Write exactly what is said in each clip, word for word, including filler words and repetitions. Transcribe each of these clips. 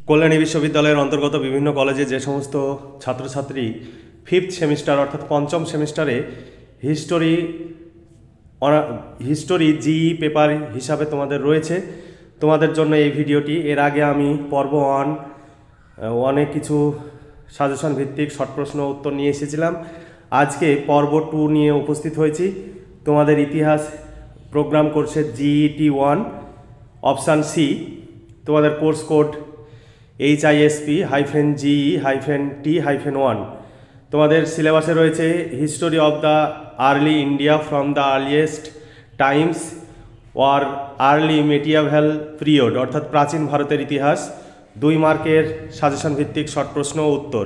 কল্যাণী বিশ্ববিদ্যালয়ের অন্তর্গত বিভিন্ন কলেজে যে সমস্ত ছাত্রছাত্রী ফিফথ সেমিস্টার অর্থাৎ পঞ্চম সেমিস্টারে হিস্টোরি হিস্টোরি জিই পেপার হিসাবে তোমাদের রয়েছে, তোমাদের জন্য এই ভিডিওটি। এর আগে আমি পর্ব ওয়ান অনেক কিছু সাজেশন ভিত্তিক শর্ট প্রশ্ন উত্তর নিয়ে এসেছিলাম। আজকে পর্ব টু নিয়ে উপস্থিত হয়েছি। তোমাদের ইতিহাস প্রোগ্রাম করছে জিইটি ওয়ান অপশান সি। তোমাদের course code H I S P hyphen GE hyphen T hyphen one. তোমাদের সিলেবাসে রয়েছে history of the early India from the earliest times or early medieval period, অর্থাৎ প্রাচীন ভারতের ইতিহাস। দুই মার্কের সাজেশন ভিত্তিক শর্ট প্রশ্ন উত্তর।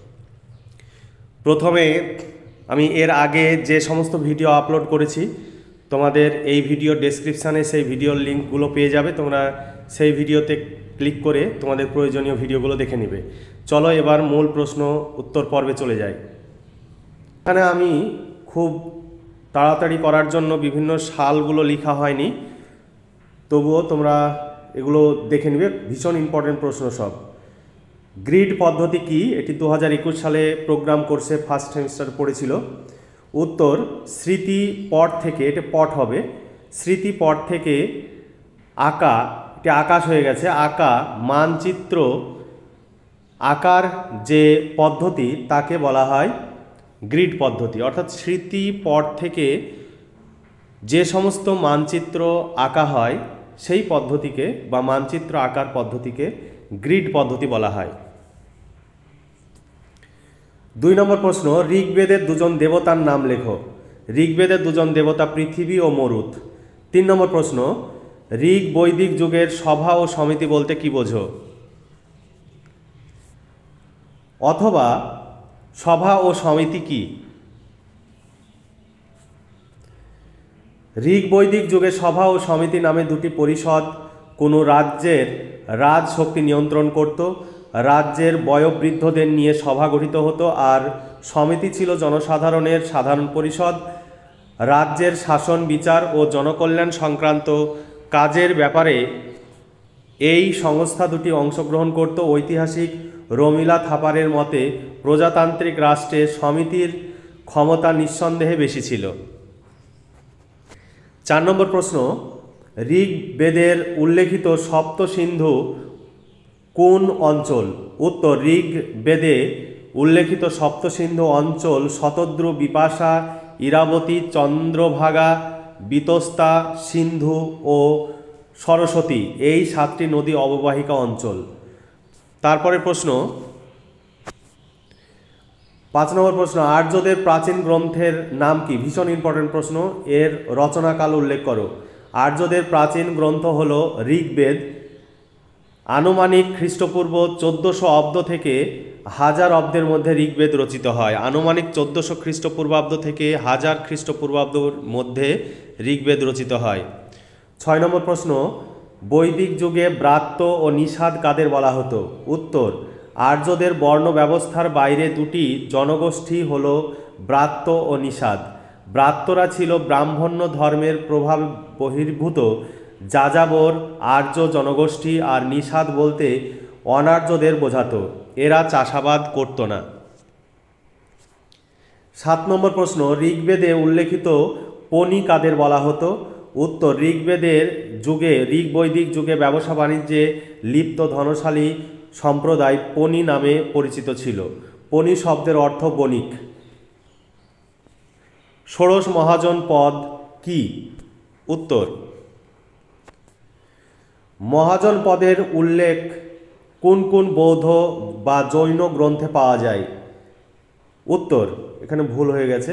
প্রথমে আমি এর আগে যে সমস্ত ভিডিও আপলোড করেছি তোমাদের এই ভিডিও ডেসক্রিপশানে সেই ভিডিওর লিঙ্কগুলো পেয়ে যাবে। তোমরা সেই ভিডিওতে ক্লিক করে তোমাদের প্রয়োজনীয় ভিডিওগুলো দেখে নেবে। চলো এবার মূল প্রশ্ন উত্তর পর্বে চলে যাই। এখানে আমি খুব তাড়াতাড়ি করার জন্য বিভিন্ন সালগুলো লেখা হয়নি, তবুও তোমরা এগুলো দেখে নেবে। ভীষণ ইম্পর্টেন্ট প্রশ্ন সব। গ্রিড পদ্ধতি কি? এটি দু হাজার একুশ সালে প্রোগ্রাম কোর্সে ফার্স্ট সেমিস্টার পড়েছিল। উত্তর স্মৃতি পট থেকে, এটা পট হবে, স্মৃতি পট থেকে আঁকা, এটি আকাশ হয়ে গেছে, আঁকা মানচিত্র আঁকার যে পদ্ধতি তাকে বলা হয় গ্রিড পদ্ধতি। অর্থাৎ স্মৃতি পট থেকে যে সমস্ত মানচিত্র আঁকা হয় সেই পদ্ধতিকে বা মানচিত্র আঁকার পদ্ধতিকে গ্রিড পদ্ধতি বলা হয়। দুই নম্বর প্রশ্ন, ঋগ্বেদের দুজন দেবতার নাম লেখো। ঋগ্বেদের দুজন দেবতা পৃথিবী ও মরুত। তিন নম্বর প্রশ্ন, ঋগ বৈদিক যুগের সভা ও সমিতি বলতে কি বোঝো? অথবা সভা ও সমিতি কি? ঋগ বৈদিক যুগে সভা ও সমিতি নামে দুটি পরিষদ কোনো রাজ্যের রাজশক্তি নিয়ন্ত্রণ করত। রাজ্যের বয়োবৃদ্ধদের নিয়ে সভা গঠিত হতো, আর সমিতি ছিল জনসাধারণের সাধারণ পরিষদ। রাজ্যের শাসন, বিচার ও জনকল্যাণ সংক্রান্ত কাজের ব্যাপারে এই সংস্থা দুটি অংশগ্রহণ করত। ঐতিহাসিক রমিলা থাপারের মতে প্রজাতান্ত্রিক রাষ্ট্রে সমিতির ক্ষমতা নিঃসন্দেহে বেশি ছিল। চার নম্বর প্রশ্ন, ঋগ্বেদের উল্লেখিত সপ্ত সিন্ধু কোন অঞ্চল? উত্তর ঋগ্বেদে উল্লেখিত সপ্ত সিন্ধু অঞ্চল শতদ্রু, বিপাশা, ইরাবতী, চন্দ্রভাগা, বিতস্তা, সিন্ধু ও সরস্বতী এই সাতটি নদী অববাহিকা অঞ্চল। তারপরে প্রশ্ন পাঁচ নম্বর প্রশ্ন, আর্যদের প্রাচীন গ্রন্থের নাম কি? ভীষণ ইম্পর্টেন্ট প্রশ্ন, এর রচনাকাল উল্লেখ করো। আর্যদের প্রাচীন গ্রন্থ হল ঋগ্বেদ। আনুমানিক খ্রিস্টপূর্ব চোদ্দোশো অব্দ থেকে হাজার অব্দের মধ্যে ঋগ্বেদ রচিত হয়। আনুমানিক চোদ্দোশো খ্রিস্টপূর্বাব্দ থেকে হাজার খ্রিস্টপূর্বাব্দের মধ্যে ঋগ্বেদ রচিত হয়। ছয় নম্বর প্রশ্ন, বৈদিক যুগে ব্রাত্য ও নিষাদ কাদের বলা হতো? উত্তর আর্যদের বর্ণ ব্যবস্থার বাইরে দুটি জনগোষ্ঠী হল ব্রাত্য ও নিষাদ। ব্রাত্যরা ছিল ব্রাহ্মণ্য ধর্মের প্রভাব বহির্ভূত যাযাবর আর্য জনগোষ্ঠী, আর নিষাদ বলতে অনার্যদের বোঝাতো। এরা চাষাবাদ করত না। সাত নম্বর প্রশ্ন, ঋগ্বেদে উল্লেখিত পণি কাদের বলা হতো? উত্তর ঋগ্বেদের যুগে, ঋগ বৈদিক যুগে ব্যবসা বাণিজ্যে লিপ্ত ধনশালী সম্প্রদায় পণি নামে পরিচিত ছিল। পণি শব্দের অর্থ বণিক। ষোড়শ মহাজন পদ কি? উত্তর মহাজন পদের উল্লেখ কোন কোন বৌদ্ধ বা জৈন গ্রন্থে পাওয়া যায়? উত্তর, এখানে ভুল হয়ে গেছে,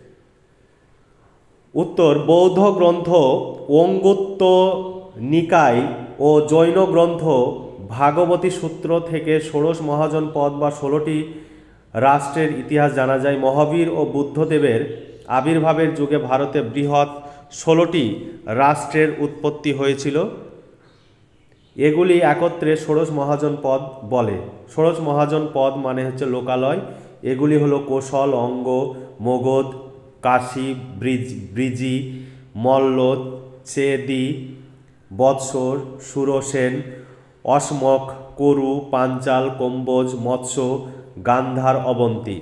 উত্তর বৌদ্ধ গ্রন্থ অঙ্গুত্ত নিকায় ও জৈন গ্রন্থ ভাগবতী সূত্র থেকে ষোড়শ মহাজন পদ বা ষোলোটি রাষ্ট্রের ইতিহাস জানা যায়। মহাবীর ও বুদ্ধদেবের আবির্ভাবের যুগে ভারতে বৃহৎ ষোলোটি রাষ্ট্রের উৎপত্তি হয়েছিল। এগুলি একত্রে ষোড়শ মহাজন পদ বলে। ষোড়শ মহাজন পদ মানে হচ্ছে লোকালয়। এগুলি হলো কোশল, অঙ্গ, মগধ, কাশী, ব্রিজ ব্রিজি, মল্ল, চেদি, বৎসর, সুরসেন অসমক, করু, পাঞ্চাল, কম্বোজ, মৎস্য, গান্ধার, অবন্তী।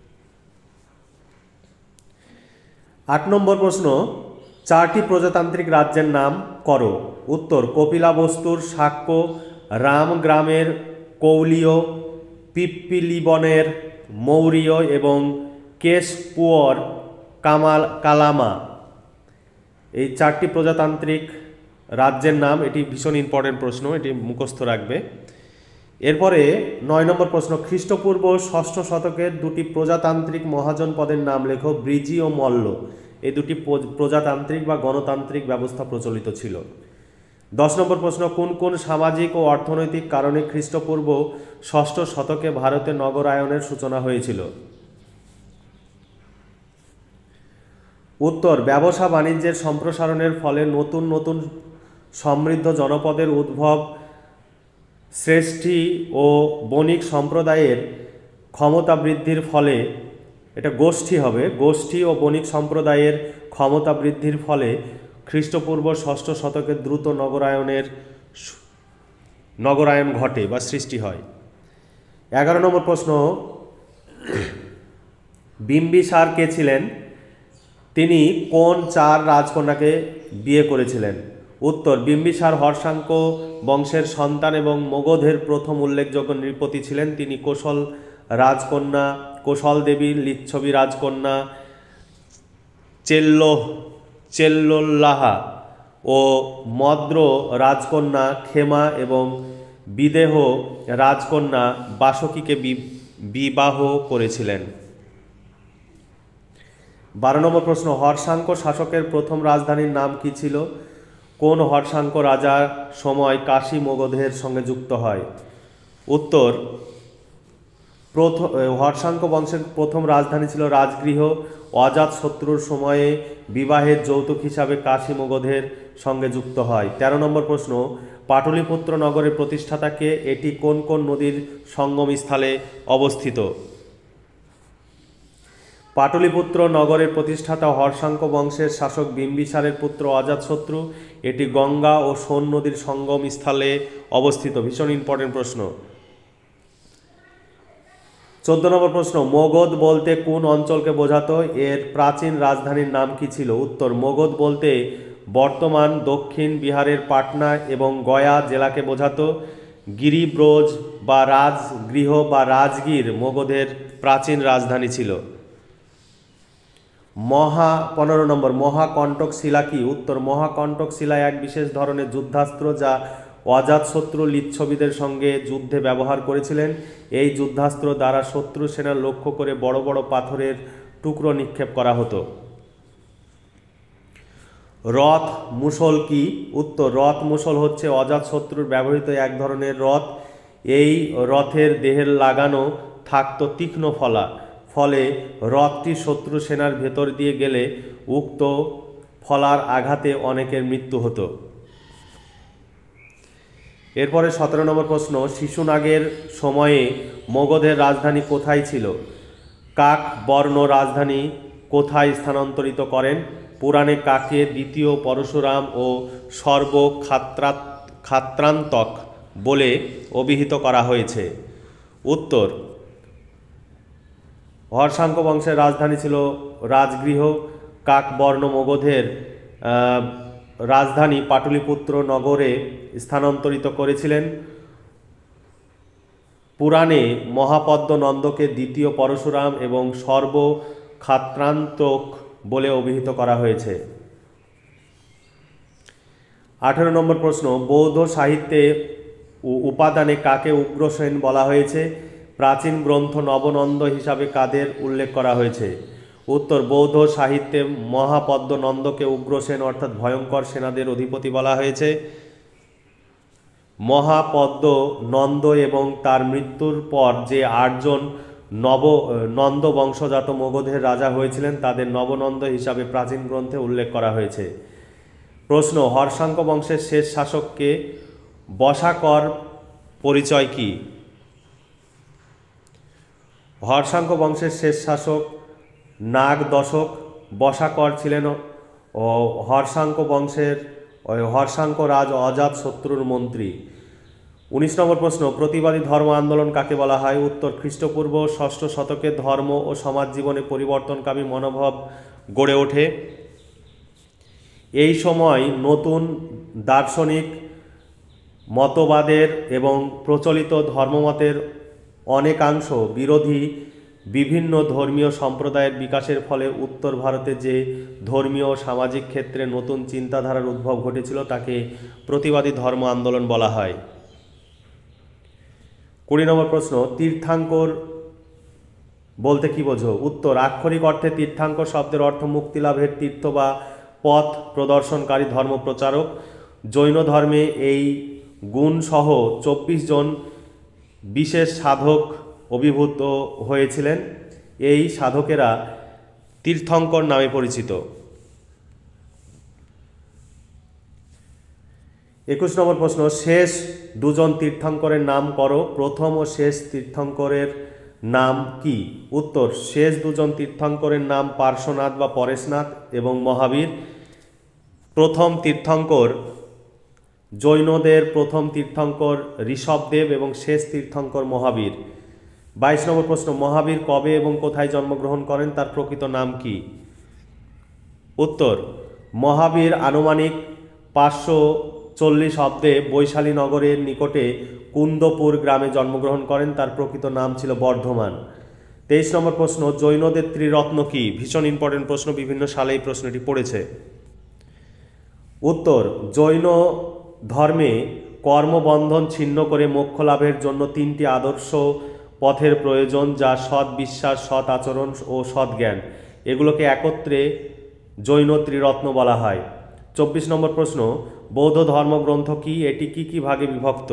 আট নম্বর প্রশ্ন, চারটি প্রজাতান্ত্রিক রাজ্যের নাম করো। উত্তর, কপিলাবস্তুর শাক্য, রামগ্রামের কৌলীয়, পিপ্পিলিবনের মৌর্য এবং কেশপুয়র কামাল কালামা। এই চারটি প্রজাতান্ত্রিক রাজ্যের নাম, এটি ভীষণ ইম্পর্টেন্ট প্রশ্ন, এটি মুখস্থ রাখবে। এরপরে নয় নম্বর প্রশ্ন, খ্রিস্টপূর্ব ষষ্ঠ শতকের দুটি প্রজাতান্ত্রিক মহাজন পদের নাম লেখো। ব্রিজি ও মল্ল এই দুটি প্রজাতান্ত্রিক বা গণতান্ত্রিক ব্যবস্থা প্রচলিত ছিল। দশ নম্বর প্রশ্ন, কোন কোন সামাজিক ও অর্থনৈতিক কারণে খ্রিস্টপূর্ব ষষ্ঠ শতকে ভারতে নগরায়নের সূচনা হয়েছিল? উত্তর, ব্যবসা বাণিজ্যের সম্প্রসারণের ফলে নতুন নতুন সমৃদ্ধ জনপদের উদ্ভব, শ্রেষ্ঠী ও বণিক সম্প্রদায়ের ক্ষমতা বৃদ্ধির ফলে, এটা গোষ্ঠী হবে, গোষ্ঠী ও বণিক সম্প্রদায়ের ক্ষমতা বৃদ্ধির ফলে খ্রিস্টপূর্ব ষষ্ঠ শতকের দ্রুত নগরায়নের নগরায়ন ঘটে বা সৃষ্টি হয়। এগারো নম্বর প্রশ্ন, বিম্বিসার কে ছিলেন? তিনি কোন চার রাজকন্যাকে বিয়ে করেছিলেন? উত্তর, বিম্বিসার হর্ষাঙ্ক বংশের সন্তান এবং মগধের প্রথম উল্লেখযোগ্য নৃপতি ছিলেন। তিনি কোশল রাজকন্যা কোশল দেবী, লিচ্ছবি রাজকন্যা চেল্লো চেল্লোল্লাহা ও মদ্র রাজকন্যা ক্ষেমা এবং বিদেহ রাজকন্যা বাসকীকে বিবাহ করেছিলেন। বারো নম্বর প্রশ্ন, হর্ষাঙ্ক শাসকের প্রথম রাজধানীর নাম কি ছিল? কোন হর্ষাঙ্ক রাজার সময় কাশী মগধের সঙ্গে যুক্ত হয়? উত্তর, প্রথম হর্ষাঙ্ক বংশের প্রথম রাজধানী ছিল রাজগৃহ। অজাতশত্রুর সময়ে বিবাহের যৌতুক হিসাবে কাশী মগধের সঙ্গে যুক্ত হয়। তেরো নম্বর প্রশ্ন, পাটলিপুত্র নগরের প্রতিষ্ঠাতাকে? এটি কোন কোন নদীর সঙ্গমস্থলে অবস্থিত? পাটলিপুত্র নগরের প্রতিষ্ঠাতা হর্ষাঙ্ক বংশের শাসক বিম্বিসারের পুত্র অজাতশত্রু। এটি গঙ্গা ও সোন নদীর সঙ্গম স্থলে অবস্থিত। ভীষণ ইম্পর্টেন্ট প্রশ্ন। চোদ্দ নম্বর প্রশ্ন, মগধ বলতে কোন অঞ্চলকে বোঝাতো? এর প্রাচীন রাজধানীর নাম কি ছিল? উত্তর, মগধ বলতে বর্তমান দক্ষিণ বিহারের পাটনা এবং গয়া জেলাকে বোঝাতো। গিরিব্রজ বা রাজগৃহ বা রাজগীর মগধের প্রাচীন রাজধানী ছিল। মহা পনেরো নম্বর, মহাকণ্টক শিলা কি? উত্তর, মহাকণ্টক শিলা এক বিশেষ ধরনের যুদ্ধাস্ত্র যা অজাতশত্রু লিচ্ছবিদের সঙ্গে যুদ্ধে ব্যবহার করেছিলেন। এই যুদ্ধাস্ত্র দ্বারা শত্রু সেনা লক্ষ্য করে বড় বড় পাথরের টুকরো নিক্ষেপ করা হতো। রথ মুসল কি? উত্তর, রথ মুসল হচ্ছে অজাতশত্রুর ব্যবহৃত এক ধরনের রথ। এই রথের দেহের লাগানো থাকতো তীক্ষ্ণ ফলা, ফলে রথটি শত্রু সেনার ভেতর দিয়ে গেলে উক্ত ফলার আঘাতে অনেকের মৃত্যু হতো। এরপরে সতেরো নম্বর প্রশ্ন, শিশুনাগের সময়ে মগধের রাজধানী কোথায় ছিল? কাক বর্ণ রাজধানী কোথায় স্থানান্তরিত করেন? পুরাণে কাকে দ্বিতীয় পরশুরাম ও সর্ব খাত্রা খাত্রান্তক বলে অভিহিত করা হয়েছে? উত্তর, হর্ষাঙ্ক বংশের রাজধানী ছিল রাজগৃহ। কাকবর্ণ মগধের রাজধানী পাটলিপুত্র নগরে স্থানান্তরিত করেছিলেন। পুরাণে মহাপদ্ম নন্দকে দ্বিতীয় পরশুরাম এবং সর্ব খাত্রান্তক বলে অভিহিত করা হয়েছে। আঠেরো নম্বর প্রশ্ন, বৌদ্ধ সাহিত্যে উপাদানে কাকে উগ্রসেন বলা হয়েছে? প্রাচীন গ্রন্থ নবনন্দ হিসাবে কাদের উল্লেখ করা হয়েছে? উত্তর, বৌদ্ধ সাহিত্যে মহাপদ্ম নন্দকে উগ্রসেন অর্থাৎ ভয়ঙ্কর সেনাদের অধিপতি বলা হয়েছে। মহাপদ্ম নন্দ এবং তার মৃত্যুর পর যে আটজন নব নন্দ বংশজাত মগধের রাজা হয়েছিলেন তাদের নবনন্দ হিসাবে প্রাচীন গ্রন্থে উল্লেখ করা হয়েছে। প্রশ্ন, হর্ষাঙ্ক বংশের শেষ শাসককে? বসাকর পরিচয় কি? হর্ষাঙ্ক বংশের শেষ শাসক নাগ দশক। বসাকর ছিলেন ও হর্ষাঙ্ক বংশের হর্ষাঙ্ক রাজ অজাতশত্রুর মন্ত্রী। উনিশ নম্বর প্রশ্ন, প্রতিবাদী ধর্ম আন্দোলন কাকে বলা হয়? উত্তর, খ্রিস্টপূর্ব ষষ্ঠ শতকে ধর্ম ও সমাজ জীবনে পরিবর্তনকামী মনোভাব গড়ে ওঠে। এই সময় নতুন দার্শনিক মতবাদের এবং প্রচলিত ধর্মমতের অনেকাংশ বিরোধী বিভিন্ন ধর্মীয় সম্প্রদায়ের বিকাশের ফলে উত্তর ভারতে যে ধর্মীয় ও সামাজিক ক্ষেত্রে নতুন চিন্তাধারার উদ্ভব ঘটেছিল তাকে প্রতিবাদী ধর্ম আন্দোলন বলা হয়। কুড়ি নম্বর প্রশ্ন, তীর্থাঙ্কর বলতে কি বোঝো? উত্তর, আক্ষরিক অর্থে তীর্থাঙ্কর শব্দের অর্থ মুক্তিলাভের তীর্থ বা পথ প্রদর্শনকারী ধর্ম প্রচারক। জৈন ধর্মে এই গুণসহ চব্বিশ জন বিশেষ সাধক অভিভূত হয়েছিলেন। এই সাধকেরা তীর্থঙ্কর নামে পরিচিত। একুশ নম্বর প্রশ্ন, শেষ দুজন তীর্থঙ্করের নাম করো। প্রথম ও শেষ তীর্থঙ্করের নাম কি? উত্তর, শেষ দুজন তীর্থঙ্করের নাম পার্শ্বনাথ বা পরেশনাথ এবং মহাবীর। প্রথম তীর্থঙ্কর জৈনদের প্রথম তীর্থঙ্কর ঋষভদেব এবং শেষ তীর্থঙ্কর মহাবীর। বাইশ নম্বর প্রশ্ন, মহাবীর কবে এবং কোথায় জন্মগ্রহণ করেন? তার প্রকৃত নাম কি? উত্তর, মহাবীর আনুমানিক পাঁচশো চল্লিশ অব্দে বৈশালী নগরের নিকটে কুন্দপুর গ্রামে জন্মগ্রহণ করেন। তার প্রকৃত নাম ছিল বর্ধমান। তেইশ নম্বর প্রশ্ন, জৈনদের ত্রিরত্ন কি? ভীষণ ইম্পর্টেন্ট প্রশ্ন, বিভিন্ন সালে এই প্রশ্নটি পড়েছে। উত্তর, জৈন ধর্মে কর্মবন্ধন ছিন্ন করে মোক্ষ লাভের জন্য তিনটি আদর্শ পথের প্রয়োজন, যা সৎ বিশ্বাস, সৎ আচরণ ও সৎ জ্ঞান। এগুলোকে একত্রে জৈন ত্রিরত্ন বলা হয়। চব্বিশ নম্বর প্রশ্ন, বৌদ্ধ ধর্মগ্রন্থ কি? এটি কি কি ভাগে বিভক্ত?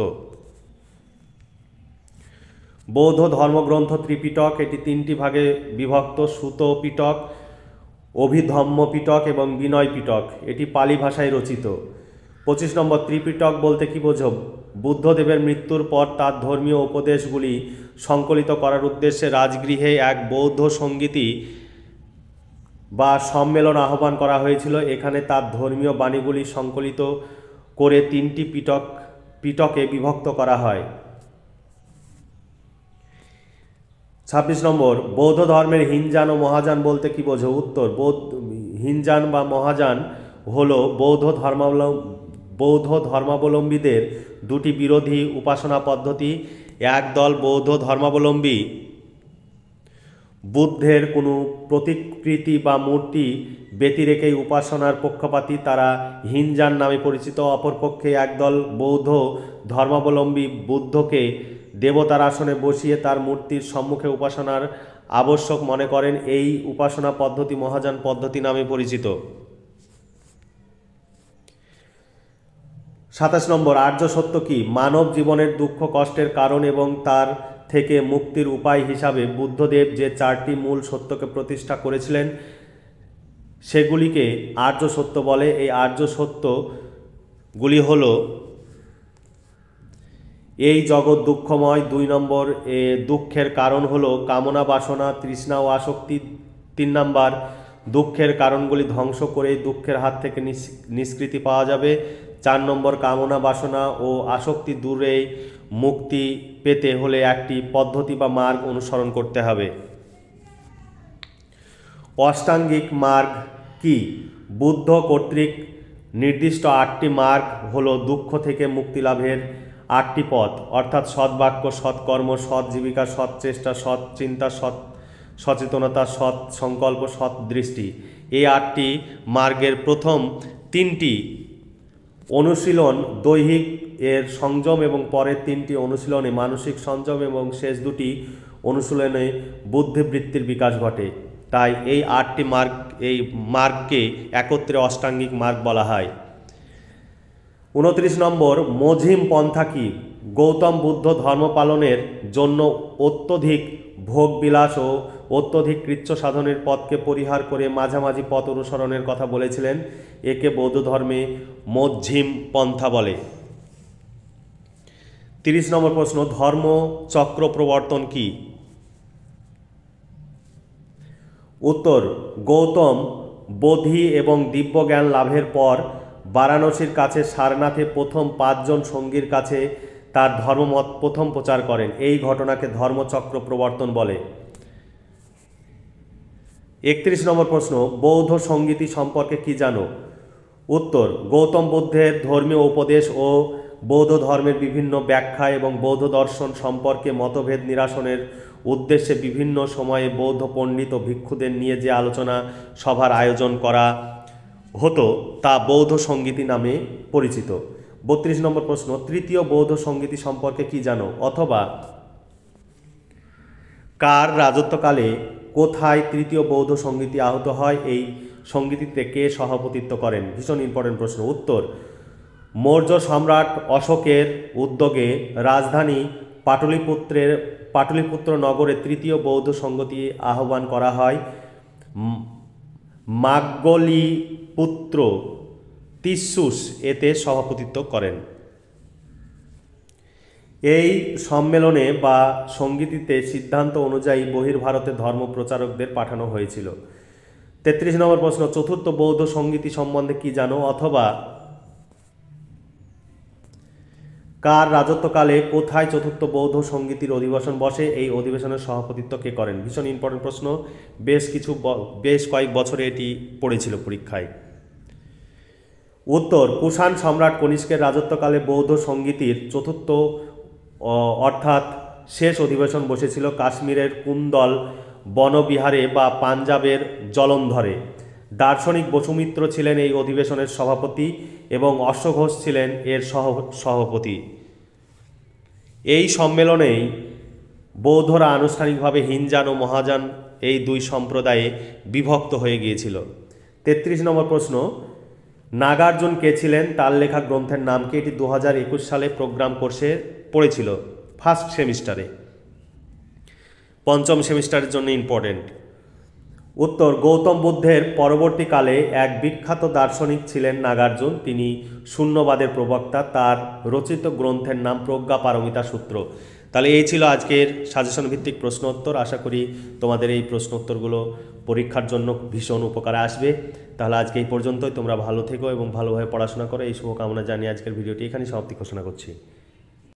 বৌদ্ধ ধর্মগ্রন্থ ত্রিপিটক। এটি তিনটি ভাগে বিভক্ত: সুত পিটক, অভিধম্ম পিটক এবং বিনয় পিটক। এটি পালি ভাষায় রচিত। পঁচিশ নম্বর, ত্রিপিটক বলতে কি বোঝো? বুদ্ধদেবের মৃত্যুর পর তার ধর্মীয় উপদেশগুলি সংকলিত করার উদ্দেশ্যে রাজগৃহে এক বৌদ্ধ সঙ্গীতি বা সম্মেলন আহ্বান করা হয়েছিল। এখানে তার ধর্মীয় বাণীগুলি সংকলিত করে তিনটি পিটক পিটকে বিভক্ত করা হয়। ছাব্বিশ নম্বর, বৌদ্ধ ধর্মের হীনযান ও মহাযান বলতে কি বোঝো? উত্তর, বৌদ্ধ হীনযান বা মহাযান হল বৌদ্ধ ধর্মাবলম্বী বৌদ্ধ ধর্মাবলম্বীদের দুটি বিরোধী উপাসনা পদ্ধতি। একদল বৌদ্ধ ধর্মাবলম্বী বুদ্ধের কোনো প্রতিকৃতি বা মূর্তি ব্যতিরেকেই উপাসনার পক্ষপাতী, তারা হীনযান নামে পরিচিত। অপরপক্ষে একদল বৌদ্ধ ধর্মাবলম্বী বুদ্ধকে দেবতার আসনে বসিয়ে তার মূর্তির সম্মুখে উপাসনার আবশ্যক মনে করেন। এই উপাসনা পদ্ধতি মহাযান পদ্ধতি নামে পরিচিত। সাতাশ নম্বর, আর্য সত্য কি? মানব জীবনের দুঃখ কষ্টের কারণ এবং তার থেকে মুক্তির উপায় হিসাবে বুদ্ধদেব যে চারটি মূল সত্যকে প্রতিষ্ঠা করেছিলেন সেগুলিকে আর্য সত্য বলে। এই আর্য সত্যগুলি হল: এই জগৎ দুঃখময়। দুই নম্বর, এ দুঃখের কারণ হলো কামনা, বাসনা, তৃষ্ণা ও আসক্তি। তিন নম্বর, দুঃখের কারণগুলি ধ্বংস করে দুঃখের হাত থেকে নিষ্কৃতি পাওয়া যাবে। চার নম্বর, কামনা, বাসনা ও আসক্তি দূরে মুক্তি পেতে হলে একটি পদ্ধতি বা মার্গ অনুসরণ করতে হবে। অষ্টাঙ্গিক মার্গ কি? বুদ্ধ কর্তৃক নির্দিষ্ট আটটি মার্গ হলো দুঃখ থেকে মুক্তি লাভের আটটি পথ, অর্থাৎ সৎ বাক্য, সৎকর্ম, সৎ জীবিকা, সৎ চেষ্টা, সৎ চিন্তা, সৎ সচেতনতা, সৎ সংকল্প, সৎ দৃষ্টি। এই আটটি মার্গের প্রথম তিনটি অনুশীলন দৈহিক এর সংযম এবং পরের তিনটি অনুশীলনে মানসিক সংযম এবং শেষ দুটি অনুশীলনে বুদ্ধিবৃত্তির বিকাশ ঘটে। তাই এই আটটি মার্গ এই মার্গকে একত্রে অষ্টাঙ্গিক মার্গ বলা হয়। উনত্রিশ নম্বর, মঝিম পন্থা কি? গৌতম বুদ্ধ ধর্ম পালনের জন্য অত্যধিক ভোগবিলাস ও অত্যধিক কৃচ্ছ সাধনের পথকে পরিহার করে মাঝামাঝি পথ অনুসরণের কথা বলেছিলেন। একে বৌদ্ধ ধর্মে মধ্যম পন্থা বলে। তিরিশ নম্বর প্রশ্ন, ধর্ম চক্র প্রবর্তন কি? উত্তর, গৌতম বোধি এবং দিব্যজ্ঞান লাভের পর বারাণসীর কাছে সারনাথে প্রথম পাঁচজন সঙ্গীর কাছে তার ধর্মমত প্রথম প্রচার করেন? এই ঘটনাকে ধর্মচক্র প্রবর্তন বলে। একত্রিশ নম্বর প্রশ্ন, বৌদ্ধ সংগীতি সম্পর্কে কি জানো? উত্তর, গৌতম বুদ্ধের ধর্মীয় উপদেশ ও বৌদ্ধ ধর্মের বিভিন্ন ব্যাখ্যা এবং বৌদ্ধ দর্শন সম্পর্কে মতভেদ নিরসনের উদ্দেশ্যে বিভিন্ন সময়ে বৌদ্ধ পণ্ডিত ও ভিক্ষুদের নিয়ে যে আলোচনা সভার আয়োজন করা হতো তা বৌদ্ধ সংগীতি নামে পরিচিত। বত্রিশ নম্বর প্রশ্ন, তৃতীয় বৌদ্ধ সংগীতি সম্পর্কে কি জানো? অথবা কার রাজত্বকালে কোথায় তৃতীয় বৌদ্ধ সংগীতি আহত হয়? এই সংগীতিতে কে সভাপতিত্ব করেন? ভীষণ ইম্পর্টেন্ট প্রশ্ন। উত্তর, মৌর্য সম্রাট অশোকের উদ্যোগে রাজধানী পাটলিপুত্রের পাটলিপুত্র নগরে তৃতীয় বৌদ্ধ সংগীতি আহ্বান করা হয়। মাগলিপুত্র তিস্সুস এতে সভাপতিত্ব করেন। এই সম্মেলনে বা সংগীতিতে সিদ্ধান্ত অনুযায়ী বহির্ভারতে ধর্ম প্রচারকদের পাঠানো হয়েছিল। তেত্রিশ নম্বর প্রশ্ন, চতুর্থ বৌদ্ধ সংগীতি সম্বন্ধে কি জানো? অথবা কার রাজত্বকালে কোথায় চতুর্থ বৌদ্ধ সংগীতির অধিবেশন বসে? এই অধিবেশনের সভাপতিত্ব কে করেন? ভীষণ ইম্পর্টেন্ট প্রশ্ন, বেশ কিছু বেশ কয়েক বছরে এটি পড়েছিল পরীক্ষায়। উত্তর, কুষাণ সম্রাট কনিষ্কের রাজত্বকালে বৌদ্ধ সংগীতির চতুর্থ অর্থাৎ শেষ অধিবেশন বসেছিল কাশ্মীরের কুন্দল বনবিহারে বা পাঞ্জাবের জলন্ধরে। দার্শনিক বসুমিত্র ছিলেন এই অধিবেশনের সভাপতি এবং অশ্বঘোষ ছিলেন এর সহ সভাপতি। এই সম্মেলনেই বৌদ্ধরা আনুষ্ঠানিকভাবে হিনজান ও মহাযান এই দুই সম্প্রদায়ে বিভক্ত হয়ে গিয়েছিল। তেত্রিশ নম্বর প্রশ্ন, নাগার্জুন কে ছিলেন? তার লেখা গ্রন্থের নাম কি? এটি দু হাজার একুশ সালে প্রোগ্রাম কোর্সে পড়েছিল ফার্স্ট সেমিস্টারে, পঞ্চম সেমিস্টারের জন্য ইম্পর্টেন্ট। উত্তর, গৌতম বুদ্ধের পরবর্তীকালে এক বিখ্যাত দার্শনিক ছিলেন নাগার্জুন। তিনি শূন্যবাদের প্রবক্তা। তার রচিত গ্রন্থের নাম প্রজ্ঞা পারমিতা সূত্র। তাহলে এই ছিল আজকের সাজেশন ভিত্তিক প্রশ্ন উত্তর। আশা করি তোমাদের এই প্রশ্ন উত্তরগুলো পরীক্ষার জন্য ভীষণ উপকারে আসবে। তাহলে আজকে এই পর্যন্তই। তোমরা ভালো থেকো এবং ভালোভাবে পড়াশোনা করো, এই শুভকামনা জানিয়ে আজকের ভিডিওটি এখানেই সমাপ্তি ঘোষণা করছি।